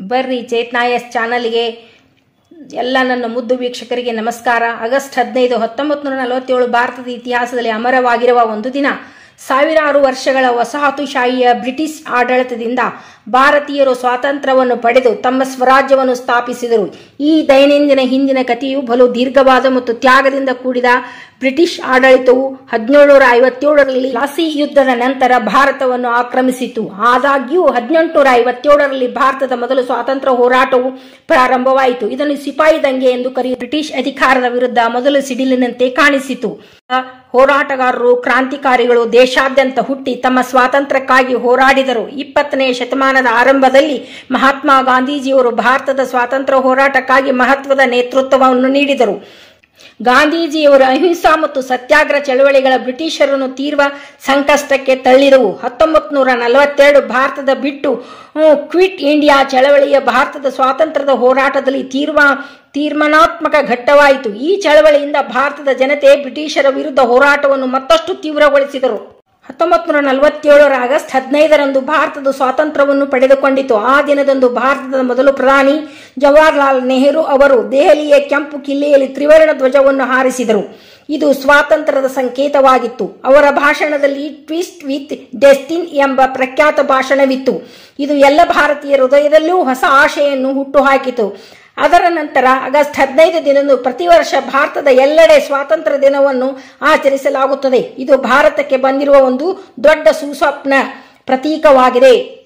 ಬರ್ರಿ ಚೇತನಾಯಸ್ ಚಾನಲ್ಗೆ ಎಲ್ಲ ನನ್ನ ಮುದ್ದು ವೀಕ್ಷಕರಿಗೆ ನಮಸ್ಕಾರ. ಆಗಸ್ಟ್ 15, 1947 ಭಾರತದ ಇತಿಹಾಸದಲ್ಲಿ ಅಮರವಾಗಿರುವ ಒಂದು ದಿನ. ಸಾವಿರಾರು ವರ್ಷಗಳ ವಸಾಹತುಶಾಹಿಯ ಬ್ರಿಟಿಷ್ ಆಡಳಿತದಿಂದ ಭಾರತೀಯರು ಸ್ವಾತಂತ್ರ್ಯವನ್ನು ಪಡೆದು ತಮ್ಮ ಸ್ವರಾಜ್ಯವನ್ನು ಸ್ಥಾಪಿಸಿದರು. ಈ ದೈನಂದಿನ ಹಿಂದಿನ ಕಥೆಯು ಬಲು ದೀರ್ಘವಾದ ಮತ್ತು ತ್ಯಾಗದಿಂದ ಕೂಡಿದ. ಬ್ರಿಟಿಷ್ ಆಡಳಿತವು 1757ರಲ್ಲಿ ಪ್ಲಾಸಿ ಯುದ್ಧದ ನಂತರ ಭಾರತವನ್ನು ಆಕ್ರಮಿಸಿತು. ಆದಾಗ್ಯೂ 1857ರಲ್ಲಿ ಭಾರತದ ಮೊದಲ ಸ್ವಾತಂತ್ರ್ಯ ಹೋರಾಟವು ಪ್ರಾರಂಭವಾಯಿತು. ಇದನ್ನು ಸಿಪಾಯಿ ದಂಗೆ ಎಂದು ಕರೆಯುವ ಬ್ರಿಟಿಷ್ ಅಧಿಕಾರದ ವಿರುದ್ಧ ಮೊದಲ ಸಿಡಿಲಿನಂತೆ ಕಾಣಿಸಿತು. ಹೋರಾಟಗಾರರು, ಕ್ರಾಂತಿಕಾರಿಗಳು ದೇಶಾದ್ಯಂತ ಹುಟ್ಟಿ ತಮ್ಮ ಸ್ವಾತಂತ್ರ್ಯಕ್ಕಾಗಿ ಹೋರಾಡಿದರು. 20ನೇ ಶತಮಾನದ ಆರಂಭದಲ್ಲಿ ಮಹಾತ್ಮ ಗಾಂಧೀಜಿಯವರು ಭಾರತದ ಸ್ವಾತಂತ್ರ್ಯ ಹೋರಾಟಕ್ಕಾಗಿ ಮಹತ್ವದ ನೇತೃತ್ವವನ್ನು ನೀಡಿದರು. ಗಾಂಧೀಜಿಯವರ ಅಹಿಂಸಾ ಮತ್ತು ಸತ್ಯಾಗ್ರಹ ಚಳವಳಿಗಳ ಬ್ರಿಟಿಷರನ್ನು ತೀವ್ರ ಸಂಕಷ್ಟಕ್ಕೆ ತಳ್ಳಿದವು. 1942 ಭಾರತದ ಬಿಟ್ಟು ಕ್ವಿಟ್ ಇಂಡಿಯಾ ಚಳವಳಿಯ ಭಾರತದ ಸ್ವಾತಂತ್ರ್ಯದ ಹೋರಾಟದಲ್ಲಿ ತೀರ್ಮಾನಾತ್ಮಕ ಘಟ್ಟವಾಯಿತು. ಈ ಚಳವಳಿಯಿಂದ ಭಾರತದ ಜನತೆ ಬ್ರಿಟಿಷರ ವಿರುದ್ಧ ಹೋರಾಟವನ್ನು ಮತ್ತಷ್ಟು ತೀವ್ರಗೊಳಿಸಿದರು. 1947 ಆಗಸ್ಟ್ 15ರಂದು ಭಾರತದ ಸ್ವಾತಂತ್ರ್ಯವನ್ನು ಪಡೆದುಕೊಂಡಿತು. ಆ ದಿನದಂದು ಭಾರತದ ಮೊದಲ ಪ್ರಧಾನಿ ಜವಾಹರ್ಲಾಲ್ ನೆಹರು ಅವರು ದೆಹಲಿಯ ಕೆಂಪು ಕಿಲ್ಲೆಯಲ್ಲಿ ತ್ರಿವರ್ಣ ಧ್ವಜವನ್ನು ಹಾರಿಸಿದರು. ಇದು ಸ್ವಾತಂತ್ರ್ಯದ ಸಂಕೇತವಾಗಿತ್ತು. ಅವರ ಭಾಷಣದಲ್ಲಿ ಟ್ವಿಸ್ಟ್ ವಿತ್ ಡೆಸ್ಟಿನ್ ಎಂಬ ಪ್ರಖ್ಯಾತ ಭಾಷಣವಿತ್ತು. ಇದು ಎಲ್ಲ ಭಾರತೀಯರ ಹೃದಯದಲ್ಲೂ ಹೊಸ ಆಶೆಯನ್ನು ಹುಟ್ಟುಹಾಕಿತು. ಅದರ ನಂತರ ಆಗಸ್ಟ್ 15 ದಿನದಂದು ಪ್ರತಿ ವರ್ಷ ಭಾರತದ ಎಲ್ಲೆಡೆ ಸ್ವಾತಂತ್ರ್ಯ ದಿನವನ್ನು ಆಚರಿಸಲಾಗುತ್ತದೆ. ಇದು ಭಾರತಕ್ಕೆ ಬಂದಿರುವ ಒಂದು ದೊಡ್ಡ ಸುಸ್ವಪ್ನ ಪ್ರತೀಕವಾಗಿದೆ.